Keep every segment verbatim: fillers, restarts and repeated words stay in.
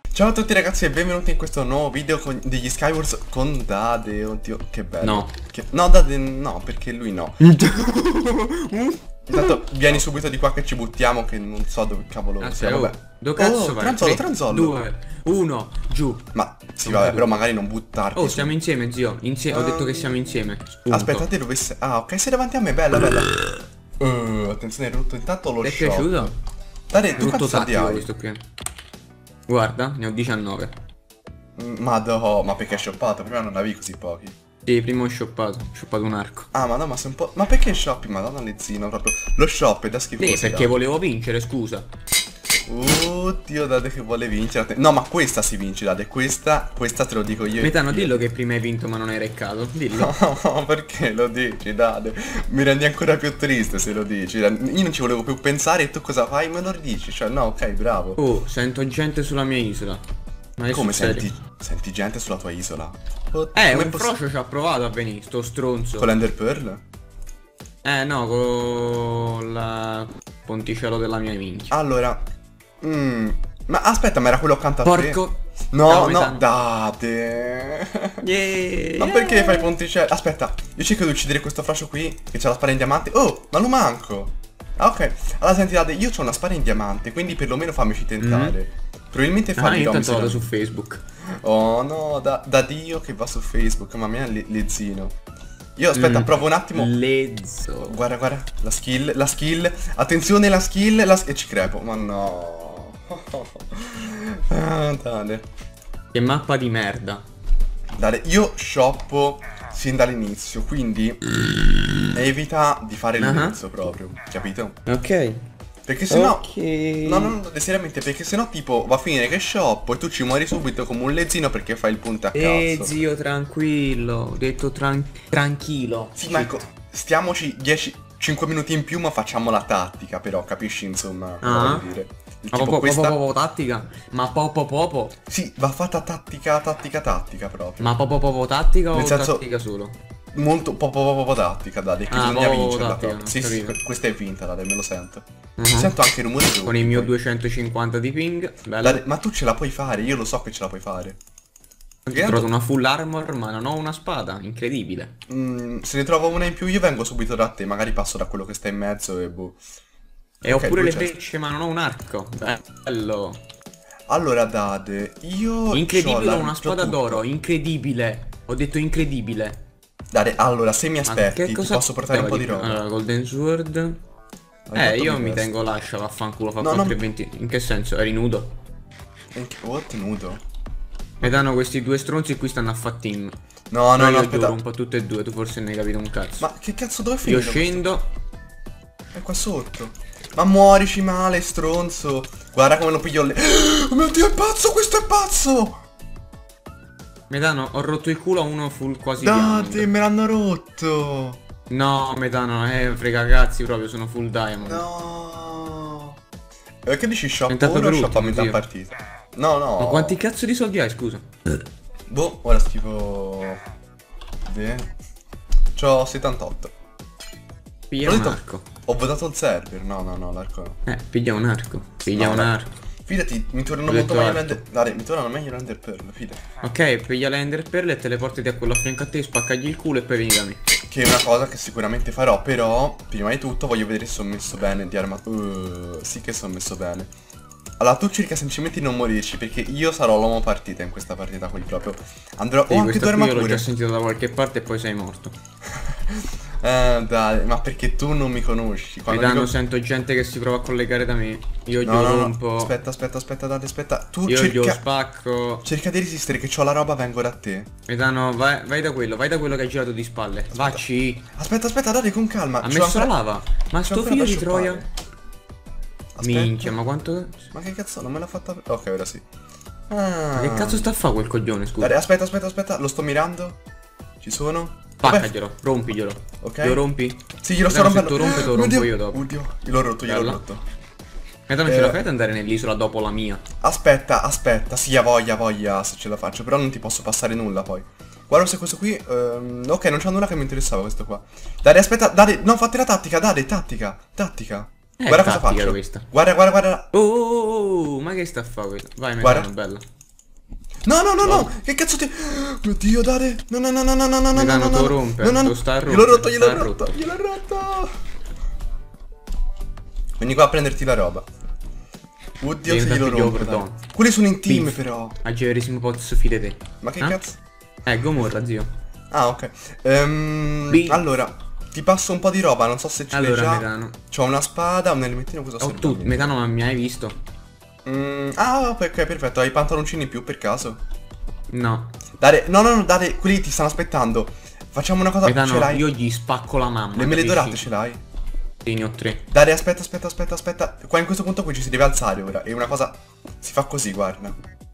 Ciao a tutti ragazzi e benvenuti in questo nuovo video con- degli Skywars con Dade. Oddio, che bello. No. Che- No, Dade no, perché lui no. Intanto vieni subito di qua che ci buttiamo, che non so dove cavolo Aspetta, sia, oh, vabbè. dove cazzo Oh, vai? Tranzollo, tre, Tranzollo. due, uno, giù. Ma sì, vabbè, però magari non buttarti Oh, su. stiamo insieme, zio. Insie- Ho detto che siamo insieme. Spunto. Aspettate dove sei. Ah, ok, sei davanti a me, bella, bella. Uh, attenzione, rotto intanto lo Ti è shop. piaciuto? Dade, tu Tutto quanti soldi tattico hai? questo qui. Guarda, ne ho diciannove. Mm, Ma no, ma perché hai shoppato? Prima non avevi così pochi. Sì, prima ho shoppato. Ho shoppato un arco. Ah, ma no, ma sei un po'. Ma perché shoppi? Madonna lezzino, proprio. Lo shop è da schifo. Sì, perché volevo vincere, scusa. Oddio, Dade che vuole vincere. No, ma questa si vince, Dade. Questa, questa te lo dico io. Metano, io. dillo che prima hai vinto ma non hai reccato. Dillo. No, perché lo dici, Dade? Mi rendi ancora più triste se lo dici. Io non ci volevo più pensare e tu cosa fai? Me lo dici. Cioè, no, ok, bravo. Oh, sento gente sulla mia isola. Ma è Come sul serio? senti, senti gente sulla tua isola? Oh, Eh, com'è un possi- frocio ci ha provato a venire, sto stronzo. Con l'Ender Pearl? Eh no, con la ponticello della mia minchia. Allora. mm, Ma aspetta, ma era quello accanto a te? Porco. No, Ciao, no, Metano. Date. Yeah, Ma yeah. perché fai ponticelli? Aspetta, io cerco di uccidere questo frascio qui, che c'ha la spada in diamante. Oh, ma lo manco. Ah, ok. Allora, senti, Dade, io ho una spada in diamante, quindi perlomeno fammici tentare. Probabilmente Ah, fallirò. io mi intanto vado sa- su Facebook. Oh no, da, da Dio che va su Facebook, mamma mia, le- lezzino. Io aspetta, Mm. provo un attimo. Lezzo. Guarda, guarda, la skill, la skill. Attenzione, la skill, la sk- e ci crepo. Ma no. Ah, Dade. Che mappa di merda. Dale, io shoppo sin dall'inizio, quindi evita di fare Ah. l'inizio proprio, capito? Ok. Perché sennò... Ok. No, no, no, seriamente, perché sennò tipo va a finire che shoppo e tu ci muori subito come un lezzino perché fai il punto a Eh, cazzo. zio, tranquillo. Ho detto tran tranquillo. Sì, ma ecco, stiamoci dieci cinque minuti in più ma facciamo la tattica, però, capisci insomma cosa Ah. voglio dire? Il Ma tipo popo, questa... popo, popo, tattica. Ma popo, popo. Sì, va fatta tattica, tattica, tattica proprio. Ma popo, popo, tattica o Nel senso- tattica solo? Molto poco poco poco tattica, dai, che Ah, bisogna poco, vincerla tattica, proprio. Sì, sì, capito. que- questa è vinta, dai, me lo sento. Mhm. Sento anche i rumori giù. Con il mio duecentocinquanta di ping. Bello. Dai, ma tu ce la puoi fare, io lo so che ce la puoi fare. Ho trovato una full armor ma non ho una spada. Incredibile. Mm, se ne trovo una in più io vengo subito da te, magari passo da quello che sta in mezzo e boh. E Ok, ho pure le due chest. frecce ma non ho un arco. Bello. Allora, Dade, io Incredibile, c'ho ho una spada tutto. d'oro. Incredibile. Ho detto incredibile. Dade, allora, se mi Ma aspetti, che ti cosa posso portare un po' di più? roba. Allora, Golden Sword. Hai Eh, fatto io di mi questo. tengo l'ascia, vaffanculo, fa No, quattro no. e venti. In che senso? Eri nudo? E che- Ho ottenuto. Mi danno questi due stronzi qui stanno a fa team. No, no, Però no, io aspetta. gioco un po' tutte e due, tu forse ne hai capito un cazzo. Ma che cazzo, dove è Io finito? scendo. questo? È qua sotto. Ma muorici male, stronzo. Guarda come lo piglio le... Oh mio Dio, è pazzo, questo è pazzo! Metano, ho rotto il culo a uno full quasi Date, diamond. me l'hanno rotto. No, Metano, eh, frega cazzi proprio, sono full diamond. No. E che dici shop Tentato ora o per shop a ultimo, metà zio. partita? No, no. Ma quanti cazzo di soldi hai, scusa? Boh, ora schifo... Bene. C'ho settantotto. Piglia Ho un detto- arco. Ho votato il server. No, no, no, l'arco no. Eh, piglia un arco. Piglia No, un dai. arco. Fidati, mi tornano Ho molto detto meglio arco. l'Ender... Dai, mi tornano meglio l'Ender Pearl, fidati. Ok, piglia l'Ender Pearl e teleportati a quello a fianco a te, spaccagli il culo e poi vieni da me. Che è una cosa che sicuramente farò, però prima di tutto voglio vedere se sono messo bene di armatura. Uh, sì che sono messo bene. Allora tu cerca semplicemente di non morirci, perché io sarò l'uomo partita in questa partita qui proprio. Andrò... Sì, Ho anche questa due qui io l'ho armature. già sentito da qualche parte e poi sei morto. Eh, dai, ma perché tu non mi conosci? Mi Quando danno, dico... sento gente che si prova a collegare da me. Io No, glielo no, no, rompo. aspetta, aspetta, aspetta, date, aspetta. Tu Io glielo cerca... spacco. Cerca di resistere che ho la roba, vengo da te. Mi danno, vai, vai da quello, vai da quello che ha girato di spalle. Vacci. Aspetta, aspetta, date con calma. Ha C'ho messo la ancora- lava. Ma c'ho sto ancora figlio da di Troia. shoppare. Aspetta. Minchia, ma quanto. Ma che cazzo, non me l'ha fatta... Ok, ora sì. Ah. Ma che cazzo sta a fare quel coglione, scusa? Dai, aspetta, aspetta, aspetta, lo sto mirando. Ci sono? Dov'è? Spaccaglielo, rompiglielo. Ok. Lo rompi? Sì, glielo sto Vediamo se rompendo. tu rompi, te lo Mio rompo Dio. io dopo. Oddio, gliel'ho rotto, gliel'ho Bella. rotto. Ma non ce Eh. la fai ad andare nell'isola dopo la mia? Aspetta, aspetta, sì, ha voglia, voglia se ce la faccio, però non ti posso passare nulla poi. Guarda se questo qui... ehm, ok, non c'è nulla che mi interessava questo qua. Dai, aspetta, dai, no, fate la tattica, dai, tattica, tattica. Eh, Guarda cosa tattica faccio. questa. Guarda, guarda, guarda. Oh, oh, oh, oh, ma che sta a fare questo? Vai, Guarda. Metano, bella. No, no, no, no. Che cazzo ti... Mio Dio, dare. No, no, no, no, no, no, no, no, Metano, no, te no. rompe. No, no, no. Lo sta a Gliel'ho rotto, rompere, gliel'ho sta rotto, rotto. gliel'ho rotto. Vieni qua a prenderti la roba. Oddio, Devi se glielo darti rompo, overdone. dai. Quelli sono in team, Beef. però. Aggeverissimo pozzo fide te. Ma che Eh? cazzo? Eh, Gomorra, zio. Ah, ok. Ehm, Beef. allora, ti passo un po' di roba, non so se ce l'hai Allora, già. Metano. C'ho una spada, un elementino, cosa Oh, serve? tu, Metano, ma mi hai visto? Mm, ah, ok, ok, perfetto. Hai i pantaloncini in più per caso? No. Dare, no, no, no, dare, quelli ti stanno aspettando. Facciamo una cosa, ce Metano, l'hai? io gli spacco la mamma. Le mele capisci? dorate ce l'hai? Sì, ne ho tre. Dare, aspetta, aspetta, aspetta, aspetta. Qua in questo punto qui ci si deve alzare ora. E una cosa si fa così, guarda.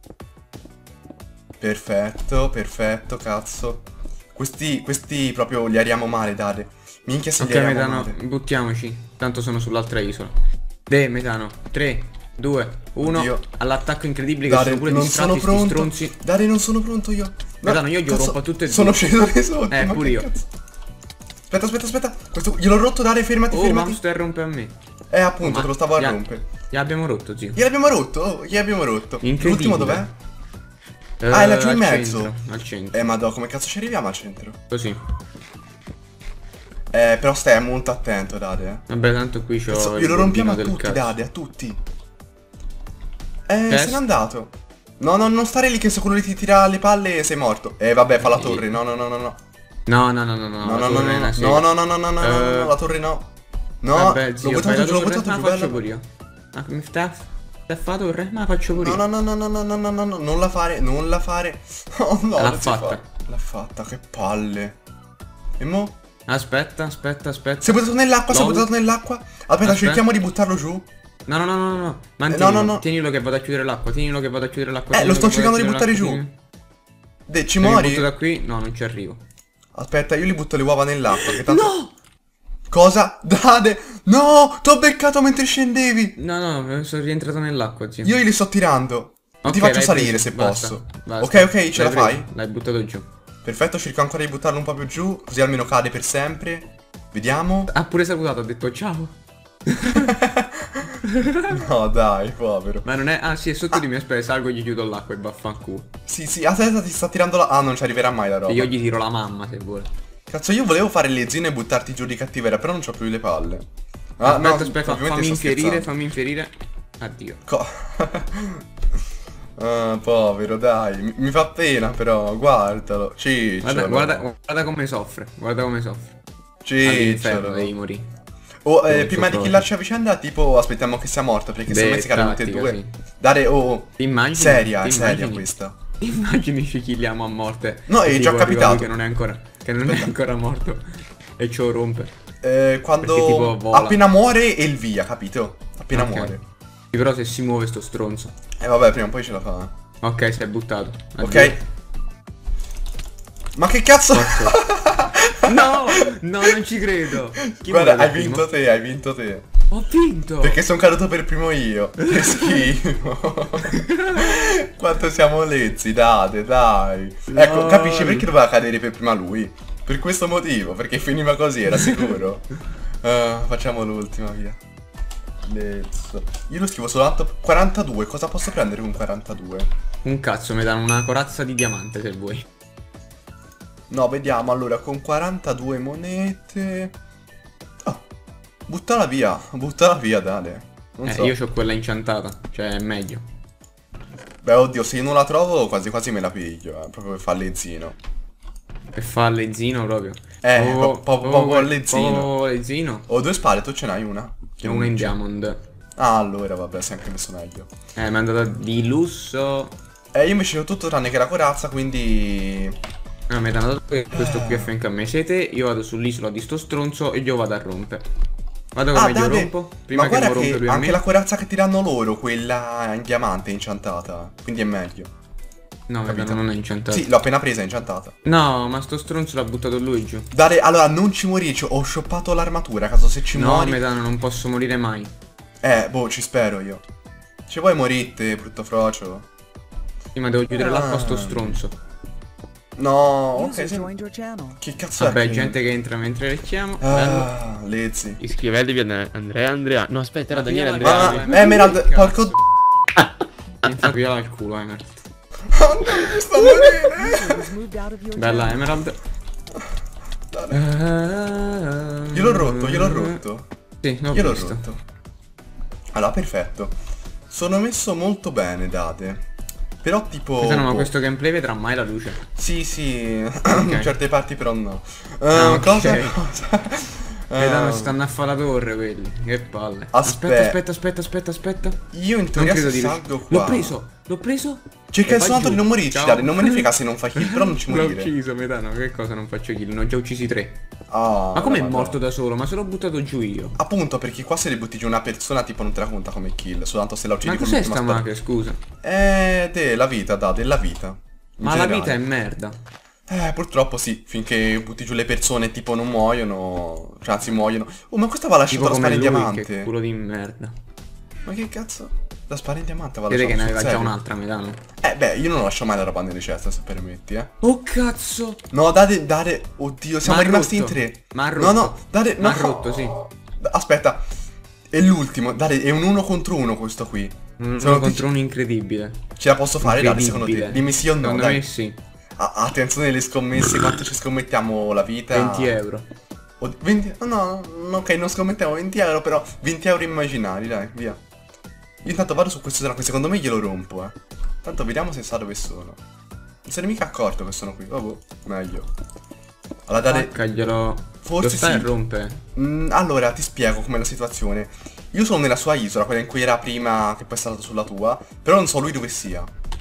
Perfetto, perfetto, cazzo. Questi, questi proprio li ariamo male, Dare. Minchia se Ok, li ariamo Metano, male. buttiamoci. Tanto sono sull'altra isola. De, Metano. tre, due, uno. Oddio. All'attacco incredibile che Dare, sono pure non distratti sono sti pronto. stronzi. Dare, non sono pronto io. No, Metano, io glielo cazzo, rompo a tutte e due. Sono sceso di sotto. Eh, ma pure che io. cazzo? Aspetta, aspetta, aspetta. Questo, gliel'ho rotto, Dare, fermati, Oh, fermati. Monster rompe a me. Eh, appunto, Ma te lo stavo a gli- rompere. Gliel'abbiamo rotto, zio. Gliel'abbiamo rotto? Oh, gliel'abbiamo rotto. Incredibile. L'ultimo dov'è? Eh, Ah, è laggiù in al mezzo. centro, al centro. Eh, madò, come cazzo ci arriviamo al centro? Così. Eh, però stai molto attento, Dade, eh. Vabbè, tanto qui c'ho Cazzo, il glielo rompiamo a bombino del tutti, cazzo. Dade, a tutti. Eh, Test. se n'è andato. No, no, non stare lì che se quello lì ti tira le palle sei morto. Eh, vabbè, fa la Sì. torre. No, no, no, no, no. No, no, no, no, no, No, la no, no, torre è no, una no, sega. no, no, no, no, no, no, no, no, Eh, no, la torre no. No, Vabbè, l'ho zio, fai buttato la giù, l'ho torre, buttato ma giù, la faccio bella. pure io. Ma mi sta... Sta fa la torre? Ma la faccio pure No, io. no, no, no, no, no, no, no, no, non la fare, non la fare. Oh no, L'ha non si fatta. fa. L'ha fatta, che palle. E mo? Aspetta, aspetta, aspetta. Si è buttato nell'acqua, si è Lol. buttato nell'acqua. Aspetta, Aspetta. cerchiamo di buttarlo giù. No, no, no, no, no. Mantienilo, no, no. tienilo che vado a chiudere l'acqua, tienilo che vado a chiudere l'acqua. Eh, tienilo lo sto che vado a cercando di chiudere buttare l'acqua, giù. tienilo. De, ci Se mi muori? butto da qui? No, non ci arrivo. Aspetta, io li butto le uova nell'acqua, che tanto... No! Cosa? Dade! No! T'ho beccato mentre scendevi! No, no, sono rientrato nell'acqua, zio. Io li sto tirando. Ok, Ti faccio l'hai salire preso, se basta, posso. basta. Ok, ok, ce L'hai la fai? preso, l'hai buttato giù. Perfetto, cerco ancora di buttarlo un po' più giù, così almeno cade per sempre. Vediamo. Ha pure salutato, ha detto ciao. No, dai, povero. Ma non è... Ah sì, è sotto di me, aspetta, salgo e gli chiudo l'acqua e vaffanculo. Sì, sì, aspetta, ti sta tirando la... Ah, non ci arriverà mai la roba. E io gli tiro la mamma se vuole. Cazzo, io volevo fare le zine e buttarti giù di cattiveria, però non c'ho più le palle. Ah, Aspetta, no, aspetta, ovviamente fammi sto infierire, scherzando. fammi infierire. Addio. Co- Ah, povero, dai, mi, mi fa pena però, guardalo. Cicciolo. Guarda, guarda, guarda come soffre, guarda come soffre. Cicciolo. All'inferno devi morire. Oh, eh, Non prima so di cosa. killarci a vicenda, tipo, aspettiamo che sia morto, perché Beh, se me si cadono tutte e tattica, due. sì. Dare, oh, Ti immagini? seria, Ti è seria immagini? questa. Immagini ci killiamo a morte. No, è E già tipo arriva capitato. lui Che non è ancora, che non è ancora morto. E ce lo rompe. Eh, quando Perché tipo vola. appena muore e il via, capito? Appena Ok. muore. Sì, però se si muove sto stronzo. Eh vabbè, prima o poi ce la fa. Ok, si è buttato. Addio. Ok. Ma che cazzo? No, no, non ci credo. Chi Guarda, muore hai per vinto primo? te, hai vinto te. Ho vinto. Perché sono caduto per primo io. Che schifo. Quanto siamo lezzi, date, dai. Ecco, No. capisci perché doveva cadere per prima lui? Per questo motivo, perché finiva così, era sicuro. Ah, facciamo l'ultima, via. Let's. Io lo scrivo soltanto quarantadue, cosa posso prendere con quarantadue? Un cazzo, mi danno una corazza di diamante se vuoi. No, vediamo, allora, con quarantadue monete... Oh, buttala via, buttala via, Dale. Non Eh, so. io ho quella incantata, cioè è meglio. Beh, oddio, se io non la trovo quasi quasi me la piglio, eh, proprio per fallezzino. Per fare lezzino proprio. Eh, Oh, po- po- oh, poco oh, lezzino. oh, lezzino. Ho due spade, tu ce n'hai una? E una in diamond. Ah, allora, vabbè, sei anche messo meglio. Eh, mi è andata di lusso. Eh, io invece ho tutto tranne che la corazza, quindi... No, mi è dato questo qui a fianco a me. Siete, io vado sull'isola di sto stronzo e io vado a rompe. Guarda come Ah, glielo Dade, rompo. Prima ma che guarda lo rompe che lui a anche me. la corazza che ti danno loro, quella in diamante è incantata, quindi è meglio. No, capito? Metano non è incantato. Sì, l'ho appena presa, è incantata. No, ma sto stronzo l'ha buttato lui giù. Dare, allora, non ci morire, ho shoppato l'armatura, caso se ci No, muori... Metano, non posso morire mai. Eh, boh, ci spero io. Ci vuoi morite, brutto frocio? Sì, ma devo chiudere Ah. l'acqua a sto stronzo. No, ok, User se... joined your channel. Che cazzo Vabbè, è? che- gente che entra mentre lecchiamo. Bello. Ah, lezzi. Iscrivetevi ad Andrea Andrea. No, aspetta, era Ma Daniele via la Andrea. Ma, Dai, Emerald, che porco... Mi fa via il culo, Emerald. Oh no, mi sto morendo. Bella Emerald. Gliel'ho rotto, gliel'ho rotto. Sì, l'ho Gliel'ho visto. rotto. Allora, perfetto. Sono messo molto bene, Date. Però tipo... Questa no, ma boh. questo gameplay vedrà mai la luce. Sì, sì, in certe parti però no. Uh, Ah, ok. Cosa? cosa? Vedano, Uh, stanno a fare la torre quelli. Che palle. Aspetta. Aspetta, aspetta, aspetta, aspetta. Io in Non teoria credo se di salgo riuscire. qua... L'ho preso, l'ho preso. Cerca E il va soltanto giù. di non morirci, Ciao. Date. Non me ne frega se non fa kill, però non ci L'ho morire. ucciso, Metano, che cosa non faccio kill? Ne ho già uccisi tre. Ah, Ma come è la morto Madonna. da solo? Ma se l'ho buttato giù io. Appunto, perché qua se le butti giù una persona tipo non te la conta come kill, soltanto se la uccidi Ma con cos'è l'ultima sta spada. macchina, scusa? Eh, te, la vita, Date, la vita. In Ma la generale. vita è merda. Eh, purtroppo sì, finché butti giù le persone tipo non muoiono, cioè anzi muoiono. Oh, ma questa va lasciata Tipo la come spada in lui, diamante. che culo di merda. Ma che cazzo? La spada in diamante va Vede lasciata che ne sul aveva già serio? un'altra, Metano. Eh, beh, io non lascio mai la roba nelle ceste, se permetti, eh. Oh cazzo! No, date, date, oddio, siamo M'ha rimasti rotto. in tre. M'ha No, rotto. no, date, no. M'ha rotto, sì. Aspetta, è l'ultimo, date, è un uno contro uno questo qui. Uno Sono contro un incredibile. Ce la posso fare, date, secondo te? Incredibile. Dimmi sì o no, Secondo dai. me sì. Ah, attenzione alle scommesse, quanto ci scommettiamo la vita? venti euro. O venti... No, no, ok, non scommettiamo venti euro, però venti euro immaginari, dai, via. Io intanto vado su questo che secondo me glielo rompo, eh. Tanto vediamo se sa dove sono. Non se ne è mica accorto che sono qui. Vabbè, meglio. Allora, dare... Caccaglielo. Forse Lo stai sì. a rompere. Mm, allora, ti spiego com'è la situazione. Io sono nella sua isola, quella in cui era prima, che poi è stata sulla tua. Però non so lui dove sia.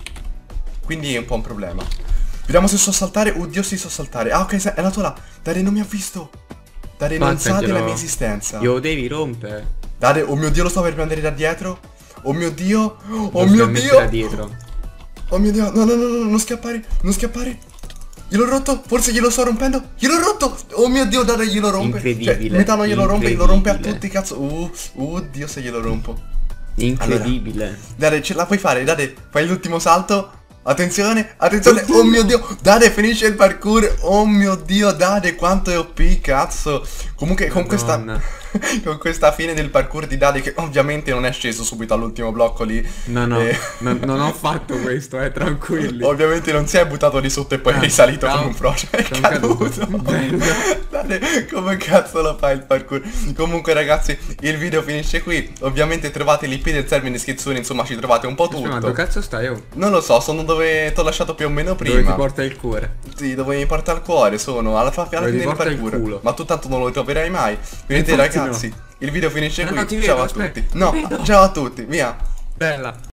Quindi è un po' un problema. Vediamo se so saltare. Oddio, sì, so saltare. Ah, ok, è la tua là. Dare, non mi ha visto. Dare, non sa Caccaglielo. della mia esistenza. Glielo devi rompere. Dare, oh mio Dio, lo sto per prendere da dietro. Oh mio Dio. Oh Lo mio stai Dio. mettere dietro. Oh mio Dio. No, no, no, no, non scappare. Non scappare. Gliel'ho rotto. Forse glielo sto rompendo. Gliel'ho rotto. Oh mio Dio, Dare, glielo rompe. Incredibile, Cioè, metano glielo rompe, glielo rompe a incredibile. tutti, cazzo. Uh, uh, Dio se glielo rompo. Incredibile. Dare, ce la puoi fare, Dare, fai l'ultimo salto. Attenzione, attenzione, oh mio Dio, Dare, finisce il parkour, oh mio Dio, Dare, quanto è O P, cazzo. Comunque con questa, Madonna. con questa fine del parkour di Dare, che ovviamente non è sceso subito all'ultimo blocco lì. No, no, eh, non, non ho fatto questo, eh, tranquilli. Ovviamente non si è buttato lì sotto e poi è Ah, risalito ciao. come un frocio. È Sono caduto. caduto. Bello. Dare, come cazzo lo fai il parkour? Comunque ragazzi, il video finisce qui. Ovviamente trovate l'I P del server in descrizione, insomma ci trovate un po' Aspetta, ma tutto. dove cazzo stai, oh? Non lo so, sono dove ti ho lasciato più o meno prima. Dove ti porta il cuore? Sì, dove mi porta al cuore, sono alla, alla Dove fine ti del porta il parkour. culo. Ma tu tanto non lo troverai mai. Quindi Infatti ragazzi, no. il video finisce Eh, qui. no, ti Ciao vedo, a aspetta. tutti. No, Ti vedo. ciao a tutti, via. Bella.